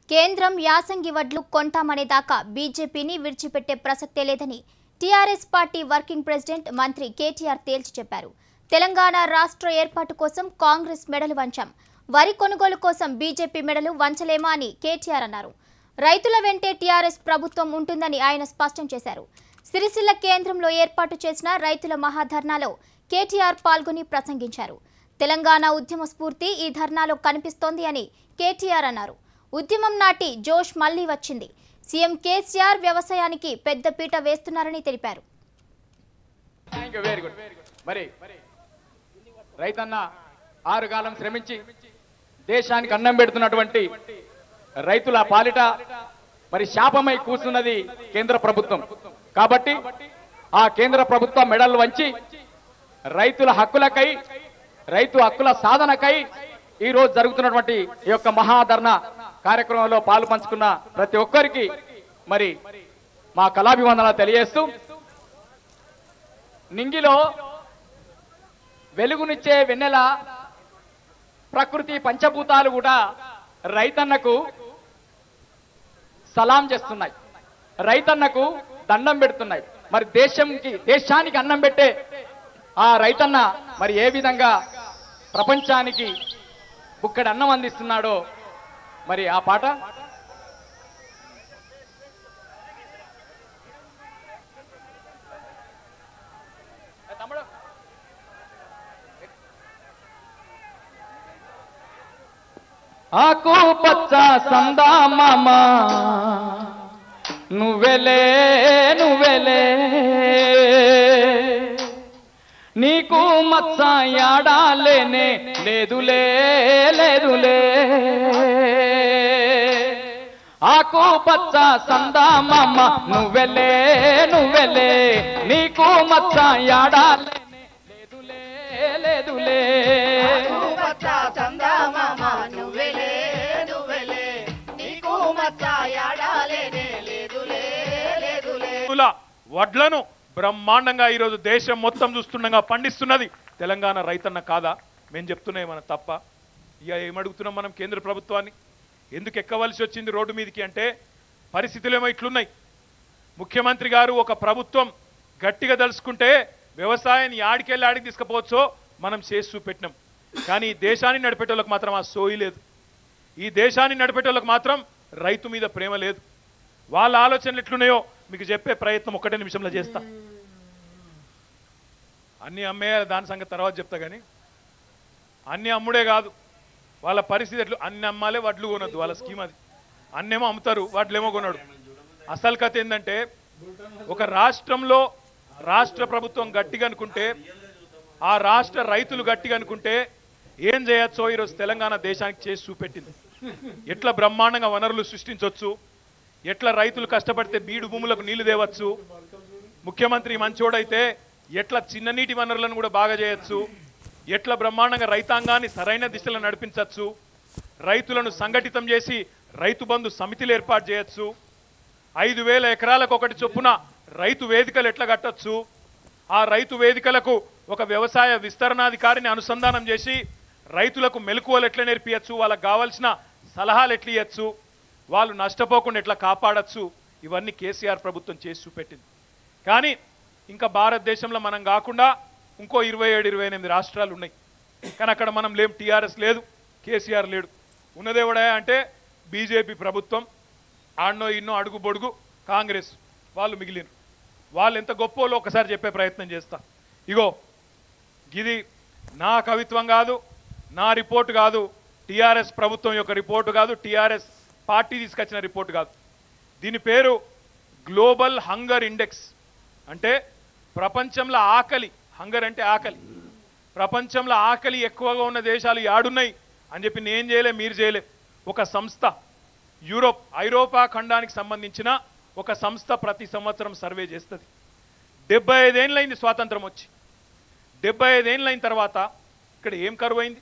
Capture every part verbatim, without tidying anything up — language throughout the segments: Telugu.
కేంద్రం యాసంగి వడ్లు కొంటామనే దాకా బీజేపీని విడిచిపెట్టే ప్రసక్తే లేదని టీఆర్ఎస్ పార్టీ వర్కింగ్ ప్రెసిడెంట్ మంత్రి కేటీఆర్ తేల్చి చెప్పారు. తెలంగాణ రాష్ట్ర ఏర్పాటు కోసం కాంగ్రెస్ మెడలు వంచాం, వరి కొనుగోలు కోసం బీజేపీ మెడలు వంచలేమా అని కేటీఆర్ అన్నారు. రైతుల వెంటే టీఆర్ఎస్ ప్రభుత్వం ఉంటుందని ఆయన స్పష్టం చేశారు. సిరిసిల్ల కేంద్రంలో ఏర్పాటు చేసిన రైతుల మహాధర్నాలో కేటీఆర్ పాల్గొని ప్రసంగించారు. తెలంగాణ ఉద్యమ స్ఫూర్తి ఈ ధర్నాలో కనిపిస్తోంది అని కేటీఆర్ అన్నారు. ఉద్యమం నాటి జోష్ మళ్లీ వచ్చింది. సీఎం కేసీఆర్ వ్యవసాయానికి పెద్ద పీట వేస్తున్నారని తెలిపారు. మరి రైతన్న ఆరుగాలం శ్రమించి దేశానికి అన్నం పెడుతున్నటువంటి రైతుల పాలిట మరి శాపమై కూర్చున్నది కేంద్ర ప్రభుత్వం. కాబట్టి ఆ కేంద్ర ప్రభుత్వం మెడలు వంచి రైతుల హక్కులకై రైతు హక్కుల సాధనకై ఈ రోజు జరుగుతున్నటువంటి ఈ యొక్క మహాధర్నా కార్యక్రమంలో పాలు పంచుకున్న ప్రతి ఒక్కరికి మరి మా కళాభివందనాలు తెలియజేస్తూ, నింగిలో వెలుగునిచ్చే వెన్నెల ప్రకృతి పంచభూతాలు కూడా రైతన్నకు సలాం చేస్తున్నాయి, రైతన్నకు దండం పెడుతున్నాయి. మరి దేశంకి దేశానికి అన్నం పెట్టే ఆ రైతన్న మరి ఏ విధంగా ప్రపంచానికి బుక్కడి అన్నం అందిస్తున్నాడో మరి ఆ పాట తమ్ముడు ఆకు పచ్చ సందా మామ నువ్వెలే నువ్వెలే నీకు మచ్చ యాడాలేనే లేదులే లేదులే ఆకు పచ్చ సందా మామ నువ్వెలే నువ్వెలే నీకు మచ్చ యాడాలేనే లేదులే లేదులే ఆకు పచ్చ సందా మామ నువ్వెలే నువ్వెలే నీకు మచ్చ యాడాలేనే లేదులే లేదులే. వడ్లను బ్రహ్మాండంగా ఈరోజు దేశం మొత్తం చూస్తుండగా పండిస్తున్నది తెలంగాణ రైతన్న కాదా? మేము చెప్తున్నాయి మన తప్ప. ఇక ఏమడుగుతున్నాం మనం కేంద్ర ప్రభుత్వాన్ని? ఎందుకు ఎక్కవలసి వచ్చింది రోడ్డు మీదకి అంటే పరిస్థితులు ఏమో ఇట్లున్నాయి. ముఖ్యమంత్రి గారు ఒక ప్రభుత్వం గట్టిగా దలుచుకుంటే వ్యవసాయాన్ని ఆడికెళ్ళి ఆడికి తీసుకుపోవచ్చో మనం చేసి చూపెట్టినాం. కానీ ఈ దేశాన్ని నడిపేటోళ్ళకి మాత్రం ఆ సోయి లేదు. ఈ దేశాన్ని నడిపేటోళ్ళకి మాత్రం రైతు మీద ప్రేమ లేదు. వాళ్ళ ఆలోచనలు ఎట్లున్నాయో మీకు చెప్పే ప్రయత్నం ఒకటే నిమిషంలో చేస్తా. అన్ని అమ్మేయాలి, దాని సంగతి తర్వాత చెప్తా. కానీ అన్ని అమ్ముడే కాదు, వాళ్ళ పరిస్థితి ఎట్లు అన్ని అమ్మాలే వడ్లు కొనొద్దు, వాళ్ళ స్కీమ్ అది. అన్నేమో అమ్ముతారు, వడ్లేమో కొనడు. అసలు కథ ఏంటంటే ఒక రాష్ట్రంలో రాష్ట్ర ప్రభుత్వం గట్టిగా అనుకుంటే, ఆ రాష్ట్ర రైతులు గట్టిగా అనుకుంటే ఏం చేయొచ్చో ఈరోజు తెలంగాణ దేశానికి చేసి చూపెట్టింది. ఎట్లా బ్రహ్మాండంగా వనరులు సృష్టించవచ్చు, ఎట్లా రైతులు కష్టపడితే బీడు భూములకు నీళ్లు తేవచ్చు, ముఖ్యమంత్రి మంచోడైతే ఎట్లా చిన్న నీటి వనరులను కూడా బాగా చేయొచ్చు, ఎట్లా బ్రహ్మాండంగా రైతాంగాన్ని సరైన దిశలో నడిపించవచ్చు, రైతులను సంఘటితం చేసి రైతు బంధు సమితిలు ఏర్పాటు చేయొచ్చు, ఐదు వేల ఎకరాలకు ఒకటి చొప్పున రైతు వేదికలు ఎట్లా కట్టచ్చు, ఆ రైతు వేదికలకు ఒక వ్యవసాయ విస్తరణాధికారిని అనుసంధానం చేసి రైతులకు మెలకువలు ఎట్లా నేర్పించచ్చు, వాళ్ళకు కావాల్సిన సలహాలు ఎట్లా ఇవ్వచ్చు, వాళ్ళు నష్టపోకుండా ఎట్లా కాపాడచ్చు, ఇవన్నీ కేసీఆర్ ప్రభుత్వం చేసి చూపెట్టింది. కానీ ఇంకా భారతదేశంలో మనం కాకుండా ఇంకో ఇరవై ఏడు ఇరవై ఎనిమిది రాష్ట్రాలు ఉన్నాయి. కానీ అక్కడ మనం లేం, టీఆర్ఎస్ లేదు, కేసీఆర్ లేడు. ఉన్నదేవడా అంటే బీజేపీ ప్రభుత్వం, ఆడనో ఇన్నో అడుగు బొడుగు కాంగ్రెస్ వాళ్ళు మిగిలిన. వాళ్ళు ఎంత గొప్పోలో ఒకసారి చెప్పే ప్రయత్నం చేస్తా. ఇగో ఇది నా కవిత్వం కాదు, నా రిపోర్టు కాదు, టీఆర్ఎస్ ప్రభుత్వం యొక్క రిపోర్టు కాదు, టీఆర్ఎస్ పార్టీ తీసుకొచ్చిన రిపోర్ట్ కాదు. దీని పేరు గ్లోబల్ హంగర్ ఇండెక్స్. అంటే ప్రపంచంలో ఆకలి, హంగర్ అంటే ఆకలి, ప్రపంచంలో ఆకలి ఎక్కువగా ఉన్న దేశాలు యాడున్నాయి అని చెప్పి నేను చేయలే, మీరు చేయలే. ఒక సంస్థ, యూరోప్ ఐరోపా ఖండానికి సంబంధించిన ఒక సంస్థ ప్రతి సంవత్సరం సర్వే చేస్తుంది. డెబ్బై ఐదేళ్ళైంది స్వాతంత్రం వచ్చి, డెబ్బై ఐదేళ్ళైన తర్వాత ఇక్కడ ఏం కరువు అయింది?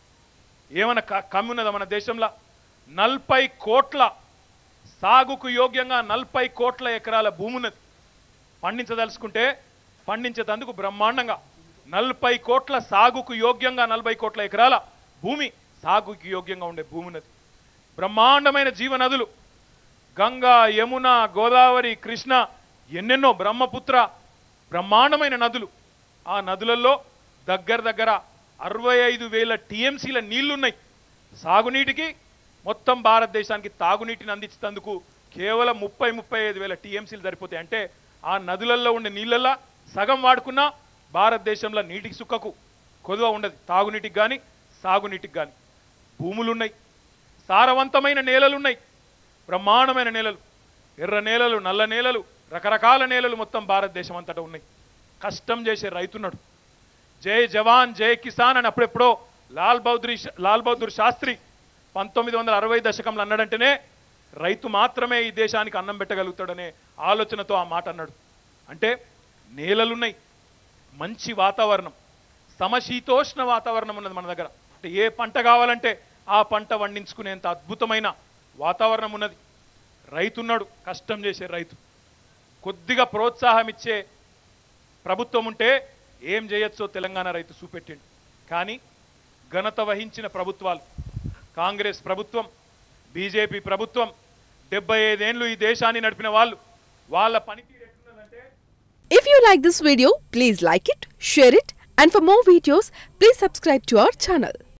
ఏమైనా కమ్మి ఉన్నదా మన దేశంలో? నలభై కోట్ల సాగుకు యోగ్యంగా నలభై కోట్ల ఎకరాల భూమి ఉన్నది. పండించదలుచుకుంటే పండించేందుకు బ్రహ్మాండంగా నలభై కోట్ల సాగుకు యోగ్యంగా నలభై కోట్ల ఎకరాల భూమి సాగుకు యోగ్యంగా ఉండే భూమి ఉన్నది. బ్రహ్మాండమైన జీవనదులు గంగా, యమున, గోదావరి, కృష్ణ, ఎన్నెన్నో, బ్రహ్మపుత్ర, బ్రహ్మాండమైన నదులు. ఆ నదులలో దగ్గర దగ్గర అరవై ఐదు వేల టీఎంసీల నీళ్లున్నాయి. సాగునీటికి మొత్తం భారతదేశానికి తాగునీటిని అందించేందుకు కేవలం ముప్పై ముప్పై ఐదు వేల టీఎంసీలు సరిపోతాయి. అంటే ఆ నదులలో ఉండే నీళ్ళల్లో సగం వాడుకున్నా భారతదేశంలో నీటికి సుక్కకు కొదువ ఉండదు. తాగునీటికి కానీ సాగునీటికి కానీ భూములున్నాయి, సారవంతమైన నేలలున్నాయి, బ్రహ్మాండమైన నేలలు, ఎర్ర నేలలు, నల్ల నేలలు, రకరకాల నేలలు మొత్తం భారతదేశం అంతటా ఉన్నాయి. కష్టం చేసే రైతున్నాడు. జై జవాన్ జై కిసాన్ అని అప్పుడెప్పుడో లాల్ బహదూర్ లాల్ బహదూర్ శాస్త్రి పంతొమ్మిది వందల అరవై దశకంలో అన్నాడంటేనే రైతు మాత్రమే ఈ దేశానికి అన్నం పెట్టగలుగుతాడనే ఆలోచనతో ఆ మాట అన్నాడు. అంటే నేలలున్నాయి, మంచి వాతావరణం, సమశీతోష్ణ వాతావరణం ఉన్నది మన దగ్గర. అంటే ఏ పంట కావాలంటే ఆ పంట పండించుకునేంత అద్భుతమైన వాతావరణం ఉన్నది. రైతున్నాడు, కష్టం చేసే రైతు. కొద్దిగా ప్రోత్సాహం ఇచ్చే ప్రభుత్వం ఉంటే ఏం చేయొచ్చో తెలంగాణ రైతు చూపెట్టిండు. కానీ ఘనత వహించిన ప్రభుత్వాలు, కాంగ్రెస్ ప్రభుత్వం, బీజేపీ ప్రభుత్వం, డెబ్బై ఐదేళ్లు ఈ దేశాన్ని నడిపిన వాళ్ళు, వాళ్ళ పనితీరు ఎట్లున్నదంటే. If you like this video, please like it, share it, and for more videos, please subscribe to our channel.